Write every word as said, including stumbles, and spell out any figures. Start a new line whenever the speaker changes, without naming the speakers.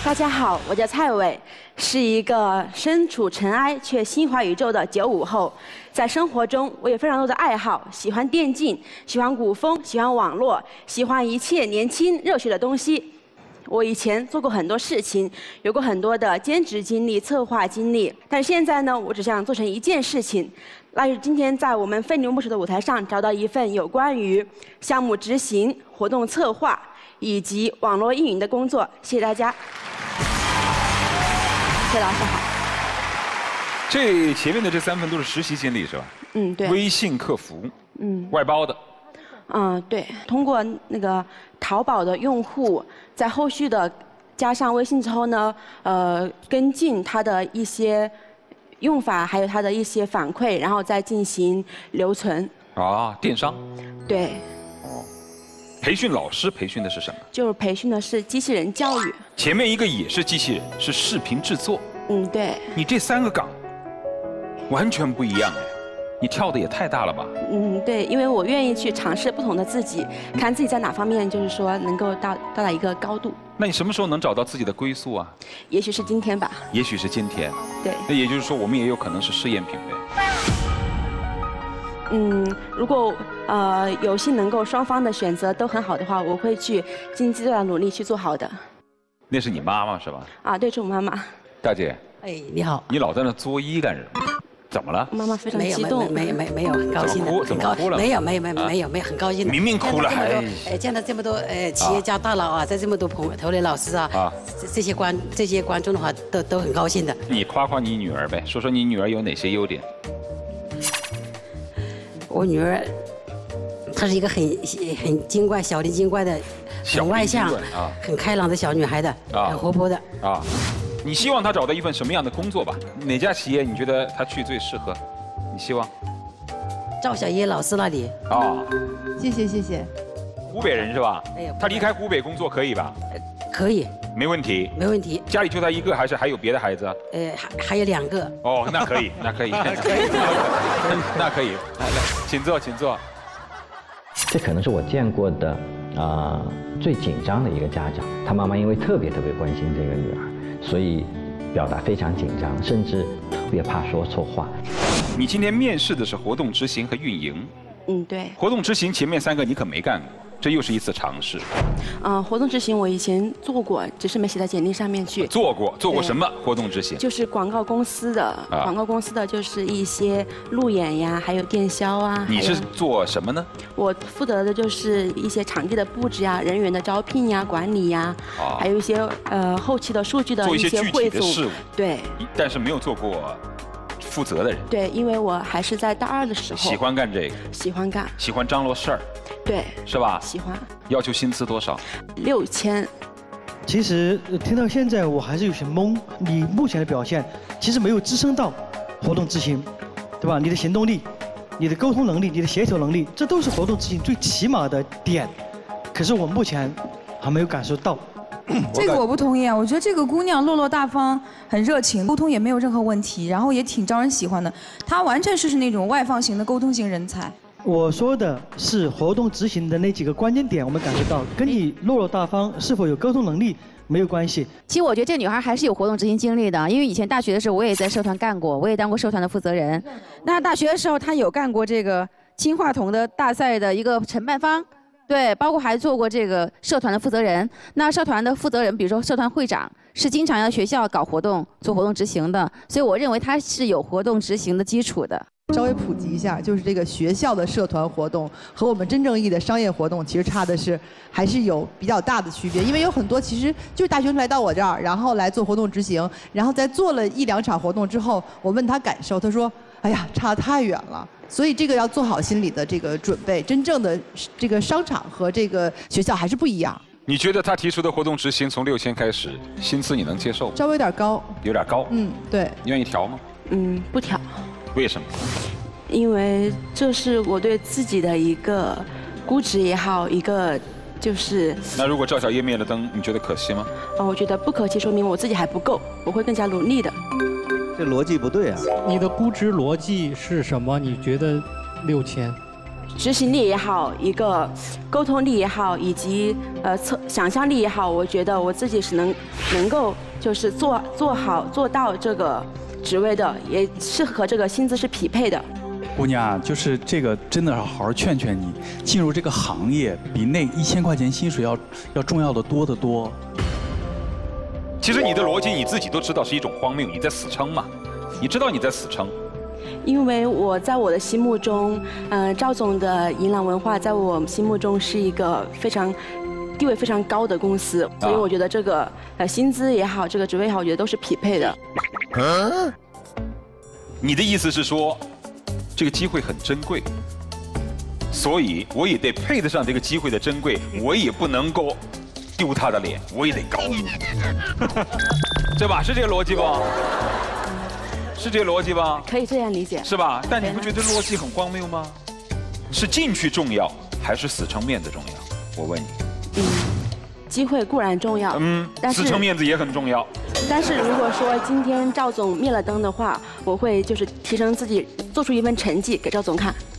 大家好，我叫蔡伟，是一个身处尘埃却心怀宇宙的九五后。在生活中，我有非常多的爱好，喜欢电竞，喜欢古风，喜欢网络，喜欢一切年轻热血的东西。我以前做过很多事情，有过很多的兼职经历、策划经历，但是现在呢，我只想做成一件事情，那就是今天在我们飞牛牧场的舞台上找到一份有关于项目执行、活动策划以及网络运营的工作。谢谢大家。谢谢老师好。
这前面的这三份都是实习经历是吧？
嗯，对。
微信客服，
嗯，
外包的。
嗯，对。通过那个淘宝的用户，在后续的加上微信之后呢，呃，跟进他的一些用法，还有他的一些反馈，然后再进行留存。
啊，电商。
对。
哦。培训老师培训的是什么？
就是培训的是机器人教育。
前面一个也是机器人，是视频制作。
嗯，对。
你这三个岗完全不一样哎，你跳的也太大了吧？
嗯，对，因为我愿意去尝试不同的自己，看自己在哪方面就是说能够到到达一个高度。
那你什么时候能找到自己的归宿啊？
也许是今天吧。
也许是今天。
对。
那也就是说，我们也有可能是试验品呗。
嗯，如果呃有幸能够双方的选择都很好的话，我会去尽最大的努力去做好的。
那是你妈妈是吧？
啊，对，是我妈妈。
大姐。
哎，你好。
你老在那作揖干什么？怎么了？
妈妈非常激动。
没有没有没有很高兴的。
怎么哭了？
没有没有没有没有没有很高兴的。
明明哭了还。
哎，见到这么多呃企业家大佬啊，在这么多朋友、同类老师啊，啊，这这些观这些观众的话，都都很高兴的。
你夸夸你女儿呗，说说你女儿有哪些优点？
我女儿，她是一个很很精怪、小灵精怪的，很外向、啊、很开朗的小女孩的，啊、很活泼的。啊，
你希望她找到一份什么样的工作吧？哪家企业你觉得她去最适合？你希望？
赵小叶老师那里。
啊，
谢谢谢谢。
湖北人是吧？哎呀，她离开湖北工作可以吧？
可以。
没问题。
没问题。
家里就她一个，还是还有别的孩子？
呃，还还有两个。
哦，那可以，那可以，可以，那可以。来来，请坐，请坐。
这可能是我见过的啊、呃、最紧张的一个家长。他妈妈因为特别特别关心这个女儿，所以表达非常紧张，甚至特别怕说错话。
你今天面试的是活动执行和运营。
嗯，对。
活动执行前面三个你可没干过。这又是一次尝试。
嗯、呃，活动执行我以前做过，只是没写在简历上面去。
做过，做过什么活动执行？
就是广告公司的，啊、广告公司的就是一些路演呀，还有电销啊。
你是做什么呢？
我负责的就是一些场地的布置呀、人员的招聘呀、管理呀，啊、还有一些呃后期的数据的一些汇总。
事务。
对。
但是没有做过负责的人。
对，因为我还是在大二的时候。
喜欢干这个。
喜欢干。
喜欢张罗事儿。
对，
是吧？
喜欢。
要求薪资多少？
六千。
其实听到现在我还是有些懵。你目前的表现其实没有支撑到活动执行，对吧？你的行动力、你的沟通能力、你的协调能力，这都是活动执行最起码的点。可是我目前还没有感受到。
这个我不同意啊！我觉得这个姑娘落落大方，很热情，沟通也没有任何问题，然后也挺招人喜欢的。她完全是是那种外放型的沟通型人才。
我说的是活动执行的那几个关键点，我们感受到跟你落落大方是否有沟通能力没有关系。
其实我觉得这女孩还是有活动执行经历的，因为以前大学的时候我也在社团干过，我也当过社团的负责人。那大学的时候她有干过这个金话筒的大赛的一个承办方，对，包括还做过这个社团的负责人。那社团的负责人，比如说社团会长，是经常要学校搞活动、做活动执行的，所以我认为她是有活动执行的基础的。
稍微普及一下，就是这个学校的社团活动和我们真正意义的商业活动，其实差的是还是有比较大的区别。因为有很多其实就是大学生来到我这儿，然后来做活动执行，然后在做了一两场活动之后，我问他感受，他说：“哎呀，差得太远了。”所以这个要做好心理的这个准备。真正的这个商场和这个学校还是不一样。
你觉得他提出的活动执行从六千开始，薪资你能接受吗？
稍微有点高。
有点高。
嗯，对。
你愿意调吗？
嗯，不调。
为什么？
因为这是我对自己的一个估值也好，一个就是。
那如果赵小叶灭了灯，你觉得可惜吗？
哦，我觉得不可惜，说明我自己还不够，我会更加努力的。
这逻辑不对啊！
你的估值逻辑是什么？你觉得六千？
执行力也好，一个沟通力也好，以及呃测想象力也好，我觉得我自己是能能够就是做做好做到这个职位的，也是和这个薪资是匹配的。
姑娘，就是这个真的要好好劝劝你，进入这个行业比那一千块钱薪水要要重要的多得多。
其实你的逻辑你自己都知道是一种荒谬，你在死撑嘛，你知道你在死撑。
因为我在我的心目中，嗯、呃，赵总的银朗文化在我心目中是一个非常地位非常高的公司，所以我觉得这个呃薪资也好，这个职位也好，我觉得都是匹配的。
嗯，你的意思是说，这个机会很珍贵，所以我也得配得上这个机会的珍贵，我也不能够丢他的脸，我也得高一点，对吧？是这个逻辑不？是这个逻辑吧？
可以这样理解，
是吧？但你不觉得逻辑很荒谬吗？是进去重要，还是死撑面子重要？我问你。
嗯，机会固然重要，
嗯，但是死撑面子也很重要。
但是如果说今天赵总灭了灯的话，我会就是提升自己，做出一份成绩给赵总看。